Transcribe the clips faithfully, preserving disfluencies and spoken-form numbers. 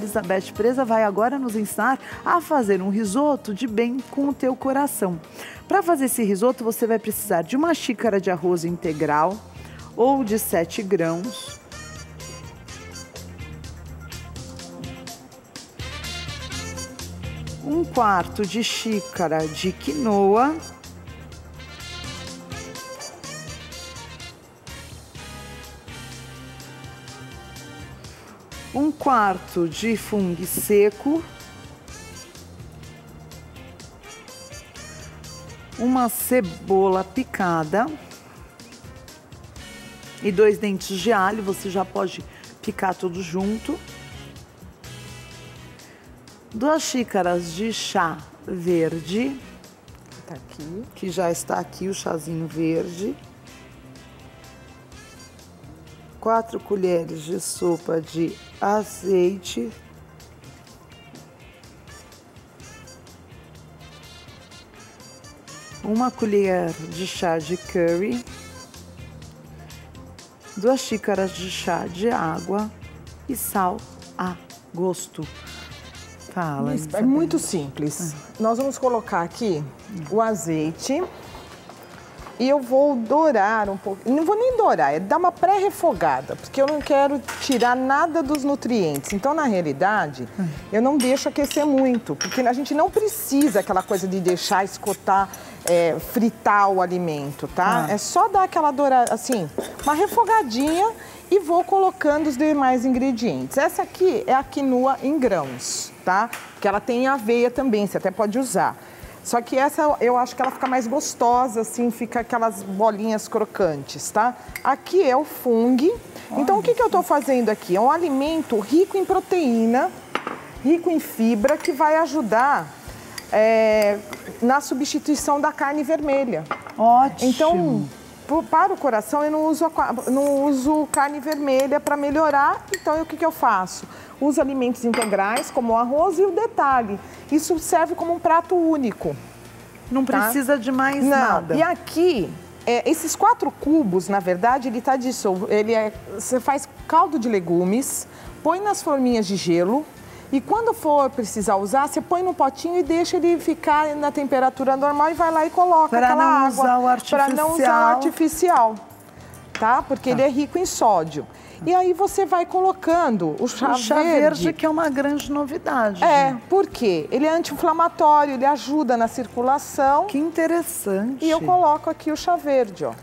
Elizabeth Presa vai agora nos ensinar a fazer um risoto de bem com o teu coração. Para fazer esse risoto, você vai precisar de uma xícara de arroz integral ou de sete grãos, um quarto de xícara de quinoa, um quarto de fungo seco, uma cebola picada e dois dentes de alho, você já pode picar tudo junto. Duas xícaras de chá verde, tá aqui, que já está aqui o chazinho verde. Quatro colheres de sopa de azeite. Uma colher de chá de curry. Duas xícaras de chá de água e sal a gosto. Fala, é muito simples. Ah. Nós vamos colocar aqui o azeite e eu vou dourar um pouco. Não vou nem dourar, é dar uma pré-refogada, porque eu não quero tirar nada dos nutrientes. Então, na realidade, ah. eu não deixo aquecer muito, porque a gente não precisa aquela coisa de deixar escotar, é, fritar o alimento, tá? Ah. É só dar aquela dourada, assim, uma refogadinha e vou colocando os demais ingredientes. Essa aqui é a quinoa em grãos, tá? Porque ela tem aveia também, você até pode usar. Só que essa eu acho que ela fica mais gostosa, assim, fica aquelas bolinhas crocantes, tá? Aqui é o fungo. Então, o que, que eu tô fazendo aqui? É um alimento rico em proteína, rico em fibra, que vai ajudar é, na substituição da carne vermelha. Ótimo! Então, para o coração, eu não uso, não uso carne vermelha para melhorar, então o que, que eu faço? Uso alimentos integrais, como o arroz e o detalhe. Isso serve como um prato único. Não tá? Precisa de mais não. nada. E aqui, é, esses quatro cubos, na verdade, ele está dissolvido. Ele é, você faz caldo de legumes, põe nas forminhas de gelo. E quando for precisar usar, você põe no potinho e deixa ele ficar na temperatura normal e vai lá e coloca pra aquela não água. Usar o artificial. Para não usar o artificial, tá? Porque tá. ele é rico em sódio. E aí você vai colocando o chá, o chá verde. verde, que é uma grande novidade. É, por quê? Ele é anti-inflamatório, ele ajuda na circulação. Que interessante. E eu coloco aqui o chá verde, ó.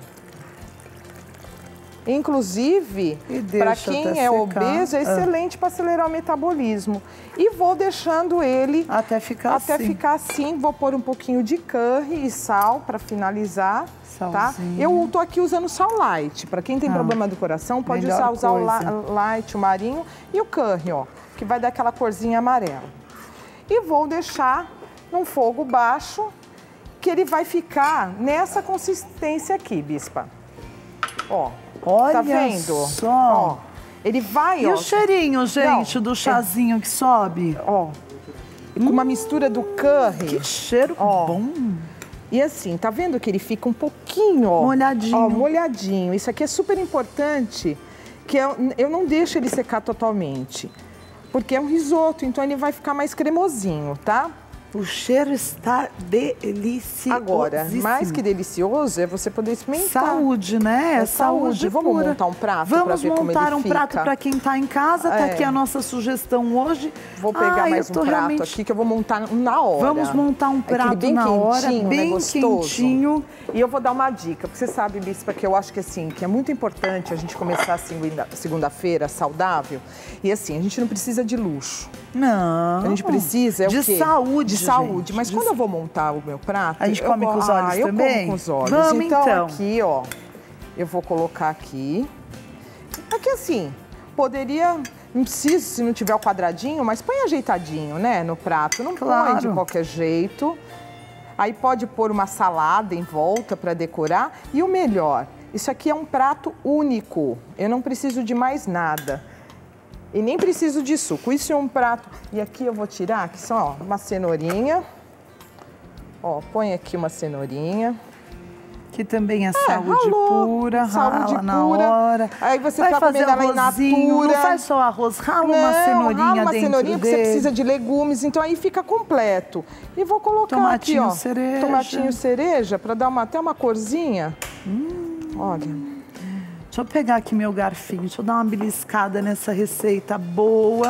Inclusive, para quem é secar. obeso, é excelente ah. para acelerar o metabolismo. E vou deixando ele até ficar até assim. ficar assim. Vou pôr um pouquinho de curry e sal para finalizar. Tá? Eu tô aqui usando sal light. Para quem tem ah. problema do coração, pode usar, usar o la light, o marinho e o curry, ó, que vai dar aquela corzinha amarela. E vou deixar num fogo baixo, que ele vai ficar nessa consistência aqui, Bispa. Ó. Olha tá vendo? Só. Ó, ele vai, e ó. E o cheirinho, gente, Não, do chazinho é... que sobe? Ó. Com hum, uma mistura do curry. Que cheiro ó. bom. E assim, tá vendo que ele fica um pouquinho, ó. Molhadinho. Ó, molhadinho. Isso aqui é super importante, que eu, eu não deixo ele secar totalmente. Porque é um risoto, então ele vai ficar mais cremosinho, tá? O cheiro está delicioso. Agora, mais que delicioso é você poder experimentar. Saúde, né? É saúde. saúde. Vamos pura. montar um prato para ver como ele fica. Vamos montar um prato para quem está em casa. Tá é. aqui a nossa sugestão hoje. Vou pegar Ai, mais um prato realmente... aqui que eu vou montar na hora. Vamos montar um prato bem na hora, bem né, quentinho. E eu vou dar uma dica, porque você sabe, Bispa, que eu acho que assim, que é muito importante a gente começar segunda-feira saudável. E assim, a gente não precisa de luxo. Não. A gente precisa é de o quê? saúde, de saúde. Mas de... quando eu vou montar o meu prato, a gente eu come vou... com os olhos ah, também? Eu como com os olhos. Vamos então, então. aqui, ó, eu vou colocar aqui. Aqui assim, poderia, não precisa se não tiver o quadradinho, mas põe ajeitadinho, né, no prato. Não claro. põe de qualquer jeito. Aí pode pôr uma salada em volta para decorar. E o melhor, isso aqui é um prato único. Eu não preciso de mais nada. E nem preciso de suco. Isso é um prato. E aqui eu vou tirar, que são, ó, uma cenourinha. Ó, põe aqui uma cenourinha. Que também é, É, saúde ralou, pura, saúde rala na pura. hora. Aí você vai tá fazer comendo ela in arrozinho, natura. não faz só arroz, rala Não, uma cenourinha rala uma dentro cenourinha porque você dele. precisa de legumes, então aí fica completo. E vou colocar Tomatinho aqui, ó, cereja. tomatinho cereja, para dar uma, até uma corzinha. Hum. Olha. Deixa eu pegar aqui meu garfinho, deixa eu dar uma beliscada nessa receita boa.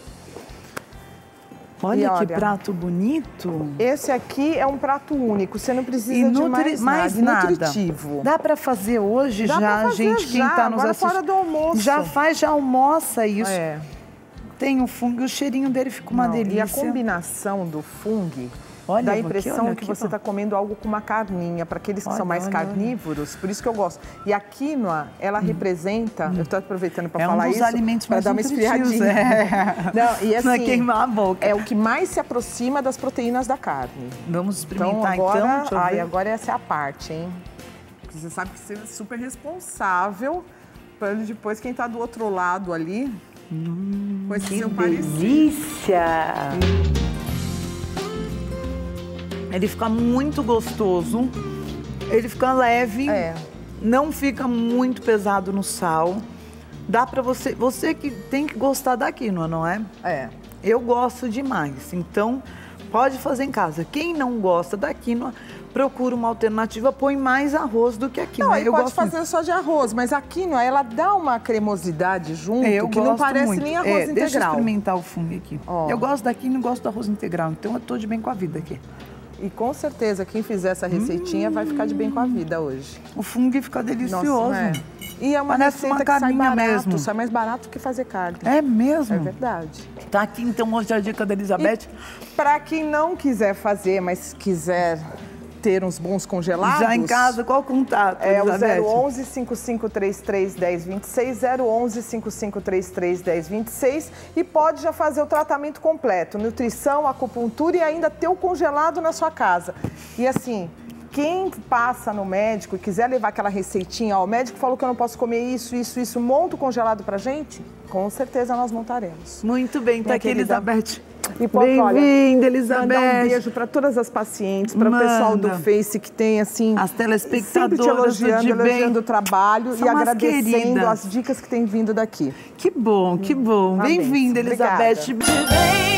Olha, E que olha, prato bonito. Esse aqui é um prato único, você não precisa E de nutri- mais, mais nada. nada. Nutritivo. Dá pra fazer hoje Dá já, pra fazer gente, quem já, tá nos agora assistindo. fora do almoço. Já faz, já almoça isso. É. Tem o fungo, o cheirinho dele fica uma Não, delícia. E a combinação do fungo Olha, dá a eu vou aqui, impressão olha que aqui, você ó. está comendo algo com uma carninha, para aqueles que Olha, são mais olha, carnívoros, por isso que eu gosto. E a quinoa, ela representa, eu estou aproveitando para É um falar dos isso, alimentos para mais dar uma nutritivos, esfriadinha. é. Não, e assim, Não é queimar a boca. é o que mais se aproxima das proteínas da carne. Vamos Então experimentar agora, então, deixa eu ai, ver. agora essa é a parte, hein? Porque você sabe que você é super responsável para depois quem está do outro lado ali, Hum, com esse que seu parecido. delícia! Ele fica muito gostoso, ele fica leve, É. não fica muito pesado no sal. Dá pra você, você que tem que gostar da quinoa, não é? É. Eu gosto demais, então pode fazer em casa. Quem não gosta da quinoa, procura uma alternativa, põe mais arroz do que a quinoa. Não, aí eu pode gosto fazer muito. só de arroz, mas a quinoa, ela dá uma cremosidade junto É, eu que não gosto parece muito. nem arroz É, integral. Deixa eu experimentar o fungo aqui. Ó. Eu gosto da quinoa e gosto do arroz integral, então eu tô de bem com a vida aqui. E com certeza, quem fizer essa receitinha hum. vai ficar de bem com a vida hoje. O fungo fica delicioso. Nossa, é. E é uma Parece receita uma que sai carninha barato, mesmo. sai mais barato que fazer carne. É mesmo? É verdade. Tá aqui então hoje a dica da Elizabeth. Para quem não quiser fazer, mas quiser ter uns bons congelados... Já em casa, qual contato, É o Elizabeth? zero onze, cinco cinco três três, um zero dois seis, zero onze, cinco cinco três três, um zero dois seis e pode já fazer o tratamento completo, nutrição, acupuntura e ainda ter o congelado na sua casa. E assim, quem passa no médico e quiser levar aquela receitinha, ó, o médico falou que eu não posso comer isso, isso, isso, monta o congelado pra gente, com certeza nós montaremos. Muito bem, tá Minha aqui, querida. Elizabeth. E pode, olha, Bem-vinda, Elizabeth. mandar um beijo para todas as pacientes, para o pessoal do Manda. Face que tem, assim, As telespectadoras sempre te elogiando, do de bem. elogiando o trabalho São e umas agradecendo queridas. as dicas que têm vindo daqui. Que bom, que bom. Parabéns. Bem-vinda, Elizabeth. Obrigada.